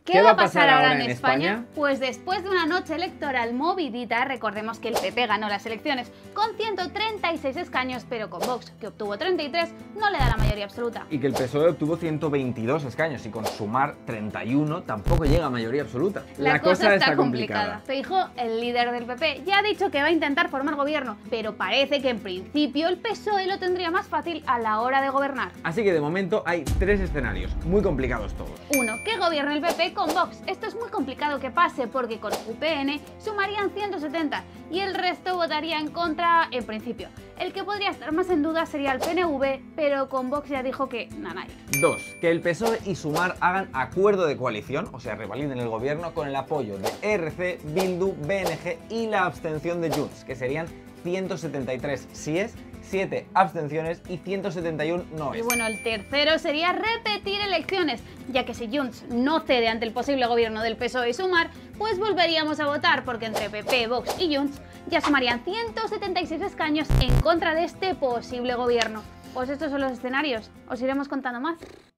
¿Qué va a pasar ahora en España? Pues después de una noche electoral movidita, recordemos que el PP ganó las elecciones con 136 escaños, pero con Vox, que obtuvo 33, no le da la mayoría absoluta. Y que el PSOE obtuvo 122 escaños y con Sumar 31 tampoco llega a mayoría absoluta. La cosa está complicada. Feijóo, el líder del PP, ya ha dicho que va a intentar formar gobierno, pero parece que en principio el PSOE lo tendría más fácil a la hora de gobernar. Así que de momento hay tres escenarios, muy complicados todos. 1. Que gobierne el PP con Vox. Esto es muy complicado que pase porque con UPN sumarían 170 y el resto votaría en contra en principio. El que podría estar más en duda sería el PNV, pero con Vox ya dijo que nanay. 2. Que el PSOE y Sumar hagan acuerdo de coalición, o sea, revaliden el gobierno con el apoyo de ERC, Bildu, BNG y la abstención de Junts, que serían 173 síes, 7 abstenciones y 171 noes. Y bueno, el tercero sería repetir elecciones, ya que si Junts no cede ante el posible gobierno del PSOE y Sumar, pues volveríamos a votar, porque entre PP, Vox y Junts ya sumarían 176 escaños en contra de este posible gobierno. Pues estos son los escenarios, os iremos contando más.